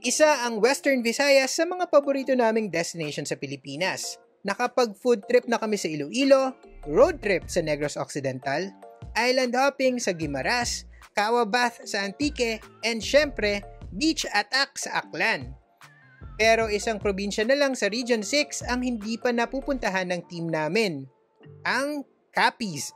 Isa ang Western Visayas sa mga paborito naming destination sa Pilipinas. Nakapag-food trip na kami sa Iloilo, road trip sa Negros Occidental, island hopping sa Guimaras, Kawa Bath sa Antique, and syempre, beach attack sa Aklan. Pero isang probinsya na lang sa Region 6 ang hindi pa napupuntahan ng team namin, ang Capiz.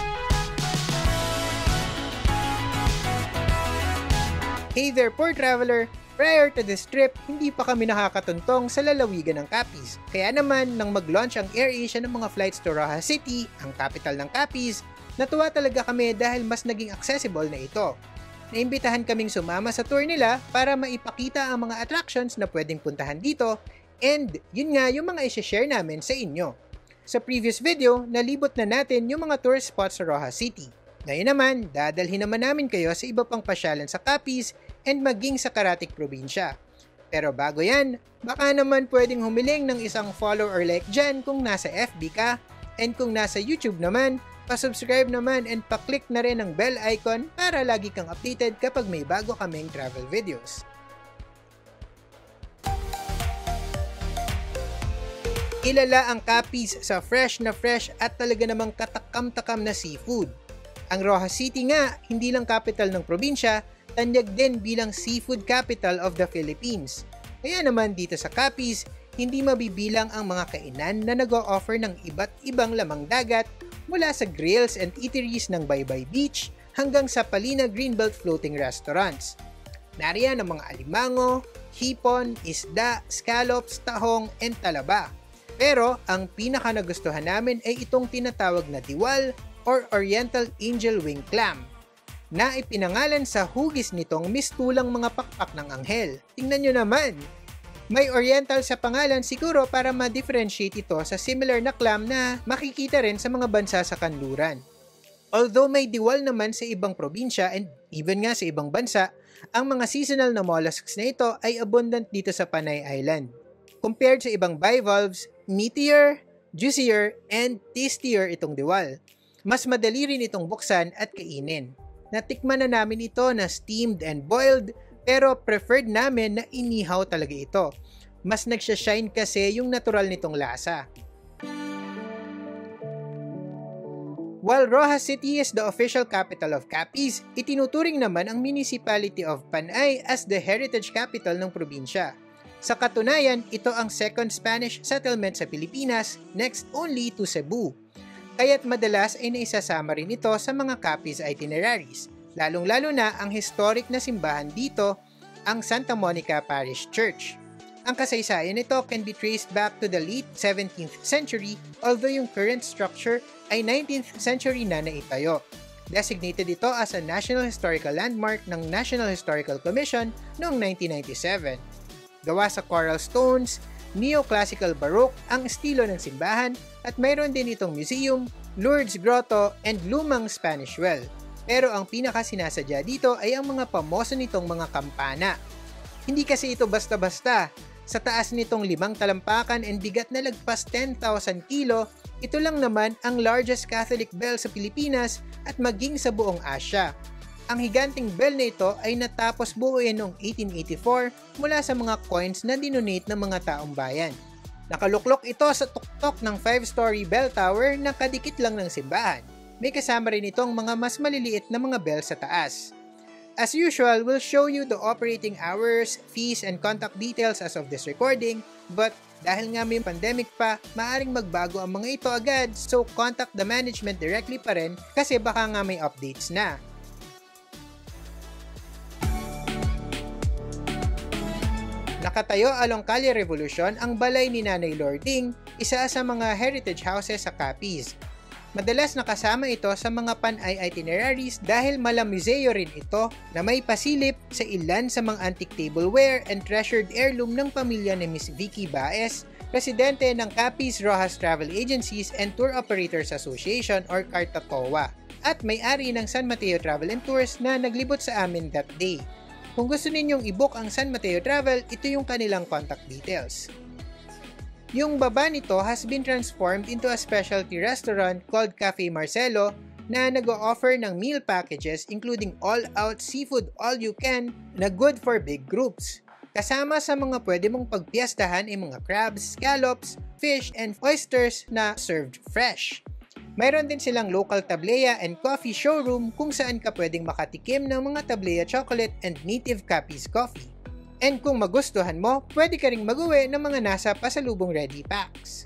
Hey there, poor traveler! Prior to this trip, hindi pa kami nakakatuntong sa lalawigan ng Capiz. Kaya naman, nang mag-launch ang AirAsia ng mga flights to Roxas City, ang capital ng Capiz, natuwa talaga kami dahil mas naging accessible na ito. Naimbitahan kaming sumama sa tour nila para maipakita ang mga attractions na pwedeng puntahan dito, and yun nga yung mga isi-share namin sa inyo. Sa previous video, nalibot na natin yung mga tourist spots sa Roxas City. Ngayon naman, dadalhin naman namin kayo sa iba pang pasyalan sa Capiz and maging sa Karatig probinsya. Pero bago yan, baka naman pwedeng humiling ng isang follow or like dyan kung nasa FB ka, and kung nasa YouTube naman, pa-subscribe naman and pa-click na rin ang bell icon para lagi kang updated kapag may bago kaming travel videos. Kilala ang Capiz sa fresh at talaga namang katakam-takam na seafood. Ang Roxas City nga, hindi lang capital ng probinsya, tanyag din bilang seafood capital of the Philippines. Kaya naman dito sa Capiz, hindi mabibilang ang mga kainan na nag-o-offer ng iba't ibang lamang dagat mula sa grills and eateries ng Baybay Beach hanggang sa Palina Greenbelt floating restaurants. Nariyan ang mga alimango, hipon, isda, scallops, tahong, and talaba. Pero ang pinaka nagustuhan namin ay itong tinatawag na diwal or Oriental Angel Wing Clam, na ipinangalan sa hugis nitong mistulang mga pakpak ng anghel. Tingnan nyo naman! May Oriental sa pangalan siguro para ma-differentiate ito sa similar na clam na makikita rin sa mga bansa sa kanluran. Although may diwal naman sa ibang probinsya and even nga sa ibang bansa, ang mga seasonal na mollusks na ito ay abundant dito sa Panay Island. Compared sa ibang bivalves, meatier, juicier, and tastier itong diwal. Mas madali rin itong buksan at kainin. Natikman na namin ito na steamed and boiled, pero preferred namin na inihaw talaga ito. Mas nagsashine kasi yung natural nitong lasa. While Roxas City is the official capital of Capiz, itinuturing naman ang Municipality of Panay as the heritage capital ng probinsya. Sa katunayan, ito ang second Spanish settlement sa Pilipinas, next only to Cebu. Kaya't madalas ay naisasama rin ito sa mga Capiz itineraries, lalong-lalo na ang historic na simbahan dito, ang Santa Monica Parish Church. Ang kasaysayan nito can be traced back to the late 17th century, although yung current structure ay 19th century na naitayo. Designated ito as a National Historical Landmark ng National Historical Commission noong 1997. Gawa sa coral stones, Neoclassical Baroque ang estilo ng simbahan at mayroon din itong museum, Lourdes Grotto, and lumang Spanish well. Pero ang pinaka-sinasadya dito ay ang mga pamoso nitong mga kampana. Hindi kasi ito basta-basta. Sa taas nitong 5 talampakan and bigat na lagpas 10,000 kilo, ito lang naman ang largest Catholic bell sa Pilipinas at maging sa buong Asia. Ang higanting bell na ito ay natapos buuin noong 1884 mula sa mga coins na dinonate ng mga taong bayan. Nakaluklok ito sa tuktok ng 5-story bell tower na kadikit lang ng simbahan. May kasama rin itong mga mas maliliit na mga bell sa taas. As usual, we'll show you the operating hours, fees, and contact details as of this recording, but dahil nga may pandemic pa, maaring magbago ang mga ito agad, so contact the management directly pa rin kasi baka nga may updates na. Nakatayo along Calle Revolution ang balay ni Nanay Lording, isa sa mga heritage houses sa Capiz. Madalas nakasama ito sa mga Panay itineraries dahil mala-museo rin ito na may pasilip sa ilan sa mga antique tableware and treasured heirloom ng pamilya ni Miss Vicky Baez, presidente ng Capiz Roxas Travel Agencies and Tour Operators Association or CARTATOA, at may-ari ng San Mateo Travel and Tours na naglibot sa amin that day. Kung gusto ninyong i-book ang San Mateo Travel, ito yung kanilang contact details. Yung baba nito has been transformed into a specialty restaurant called Cafe Marcelo na nag-o-offer ng meal packages including all-out seafood all-you-can na good for big groups. Kasama sa mga pwede mong pagpiyastahan ay mga crabs, scallops, fish, and oysters na served fresh. Mayroon din silang local tableya and coffee showroom kung saan ka pwedeng makatikim ng mga tableya chocolate and native Capiz coffee. And kung magustuhan mo, pwede ka ring mag-uwi ng mga nasa pasalubong ready packs.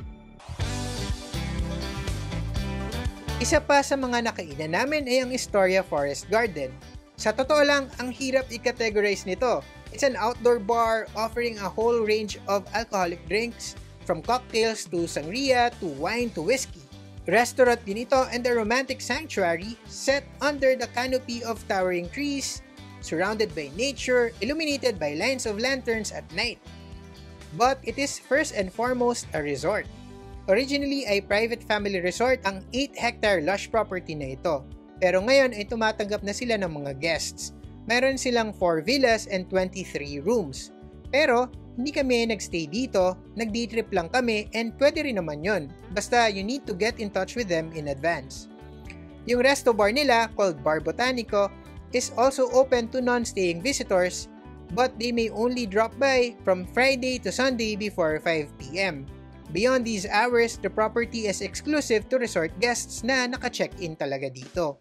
Isa pa sa mga nakainan namin ay ang Astoria Forest Garden. Sa totoo lang, ang hirap i-categorize nito. It's an outdoor bar offering a whole range of alcoholic drinks, from cocktails to sangria to wine to whiskey. Restaurant din ito and a romantic sanctuary set under the canopy of towering trees, surrounded by nature, illuminated by lines of lanterns at night. But it is first and foremost a resort. Originally ay private family resort ang 8-hectare lush property na ito. Pero ngayon ay tumatanggap na sila ng mga guests. Meron silang 4 villas and 23 rooms. Pero hindi kami nagstay dito, nag-day trip lang kami and pwede rin naman yun. Basta you need to get in touch with them in advance. Yung resto bar nila, called Bar Botanico, is also open to non-staying visitors, but they may only drop by from Friday to Sunday before 5 p.m. Beyond these hours, the property is exclusive to resort guests na naka-check-in talaga dito.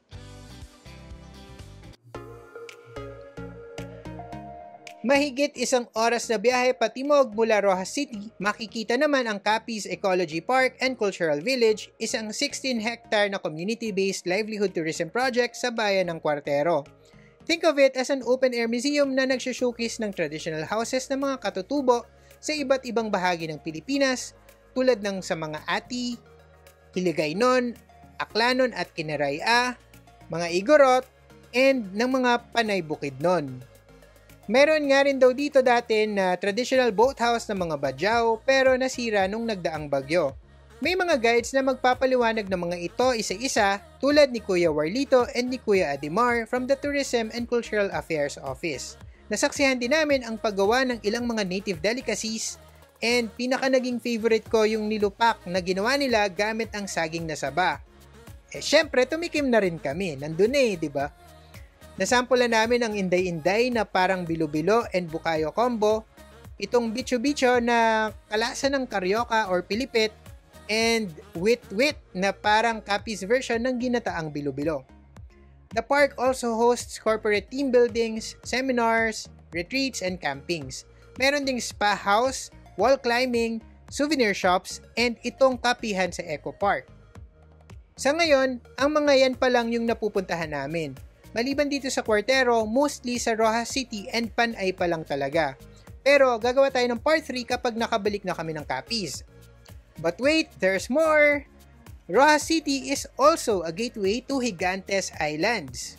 Mahigit 1 oras na biyahe patimog mula Roxas City, makikita naman ang Capiz Ecology Park and Cultural Village, isang 16-hectare na community-based livelihood tourism project sa bayan ng Cuartero. Think of it as an open-air museum na nagsushowcase ng traditional houses ng mga katutubo sa iba't ibang bahagi ng Pilipinas, tulad ng sa mga Ati, Hiligaynon, Aklanon at Kinaraya, mga Igorot, and ng mga Panay Bukidnon. Meron nga rin daw dito dati na traditional boathouse ng mga Badjao pero nasira nung nagdaang bagyo. May mga guides na magpapaliwanag ng mga ito isa-isa tulad ni Kuya Warlito and ni Kuya Adimar from the Tourism and Cultural Affairs Office. Nasaksihan din namin ang paggawa ng ilang mga native delicacies and pinaka naging favorite ko yung nilupak na ginawa nila gamit ang saging na saba. Syempre tumikim na rin kami, nandun di ba? Nasampulan namin ang inday-inday na parang bilo-bilo and bukayo combo, itong bicho-bicho na kalasa ng karyoka or pilipit, and wit-wit na parang Capiz version ng ginataang bilo-bilo. The park also hosts corporate team buildings, seminars, retreats, and campings. Meron ding spa house, wall climbing, souvenir shops, and itong kapihan sa Eco Park. Sa ngayon, ang mga yan pa lang yung napupuntahan namin. Maliban dito sa Cuartero, mostly sa Roxas City and Panay pa lang talaga. Pero gagawa tayo ng part 3 kapag nakabalik na kami ng Capiz. But wait, there's more! Roxas City is also a gateway to Gigantes Islands.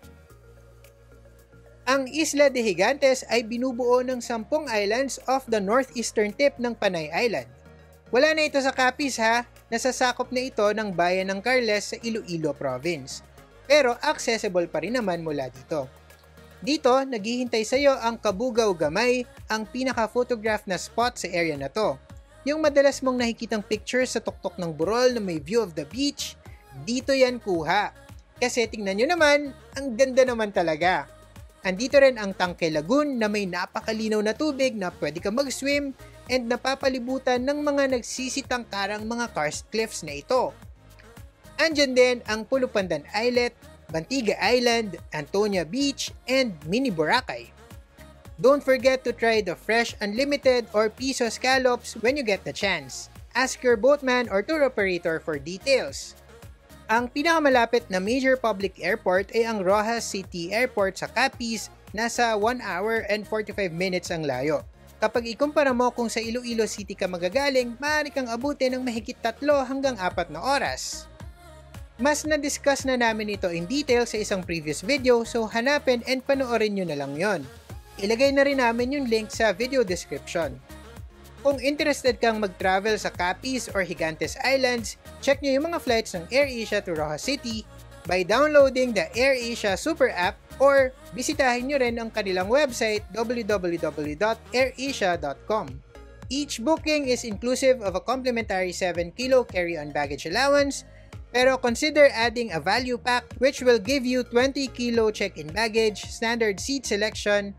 Ang Isla de Gigantes ay binubuo ng 10 islands off the northeastern tip ng Panay Island. Wala na ito sa Capiz ha, nasasakop na ito ng bayan ng Carles sa Iloilo Province. Pero accessible pa rin naman mula dito. Dito, naghihintay sa iyo ang Kabugaw Gamay, ang pinaka-photograph na spot sa area na to. Yung madalas mong nakikitang pictures sa tuktok ng burol na may view of the beach, dito yan kuha. Kasi tingnan nyo naman, ang ganda naman talaga. Andito rin ang Tangke Lagoon na may napakalinaw na tubig na pwede ka mag-swim and napapalibutan ng mga nagsisitangkarang mga karst cliffs na ito. Andyan din ang Pulupandan Islet, Bantiga Island, Antonia Beach, and Mini Boracay. Don't forget to try the fresh unlimited or piso scallops when you get the chance. Ask your boatman or tour operator for details. Ang pinakamalapit na major public airport ay ang Roxas City Airport sa Capiz, nasa 1 hour and 45 minutes ang layo. Kapag ikumpara mo kung sa Iloilo City ka magagaling, maaari kang abutin ng mahigit 3 hanggang 4 na oras. Mas na-discuss na namin ito in detail sa isang previous video, so hanapin and panoorin nyo na lang yon. Ilagay na rin namin yung link sa video description. Kung interested kang mag-travel sa Capiz or Gigantes Islands, check nyo yung mga flights ng AirAsia to Roxas City by downloading the AirAsia Super App or bisitahin nyo rin ang kanilang website www.airasia.com. Each booking is inclusive of a complimentary 7 kilo carry-on baggage allowance, pero consider adding a value pack which will give you 20 kilo check-in baggage, standard seat selection,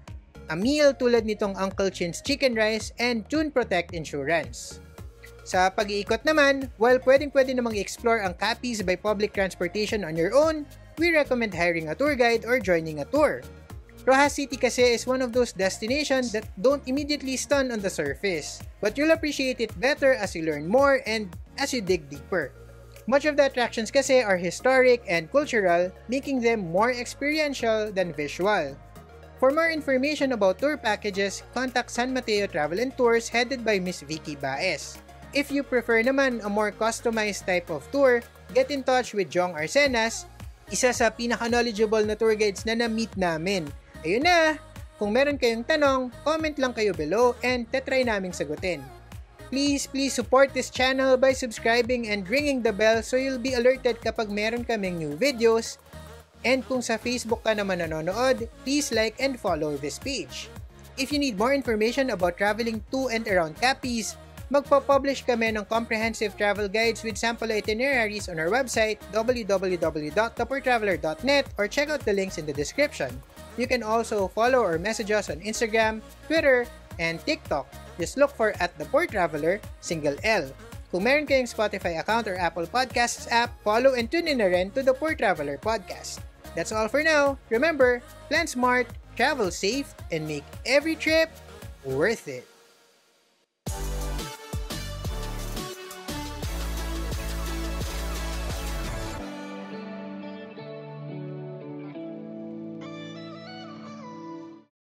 a meal tulad nitong Uncle Chin's Chicken Rice, and Tune Protect Insurance. Sa pag-iikot naman, while pwedeng-pwede namang i-explore ang Capiz by public transportation on your own, we recommend hiring a tour guide or joining a tour. Roxas City kasi is one of those destinations that don't immediately stun on the surface, but you'll appreciate it better as you learn more and as you dig deeper. Much of the attractions kasi are historic and cultural, making them more experiential than visual. For more information about tour packages, contact San Mateo Travel and Tours headed by Miss Vicky Baez. If you prefer naman a more customized type of tour, get in touch with Jong Arsenas, isa sa pinaka-knowledgeable na tour guides na na-meet namin. Ayun na! Kung meron kayong tanong, comment lang kayo below and tatry naming sagutin. Please support this channel by subscribing and ringing the bell so you'll be alerted kapag meron kaming new videos. And kung sa Facebook ka naman nanonood, please like and follow this page. If you need more information about traveling to and around Capiz, magpo-publish kami ng comprehensive travel guides with sample itineraries on our website www.thepoortraveler.net or check out the links in the description. You can also follow or message us on Instagram, Twitter, and TikTok. Just look for @thepoortraveler, single L. Kung meron kayong Spotify account or Apple Podcasts app, follow and tune in na rin to the Poor Traveler Podcast. That's all for now. Remember, plan smart, travel safe, and make every trip worth it.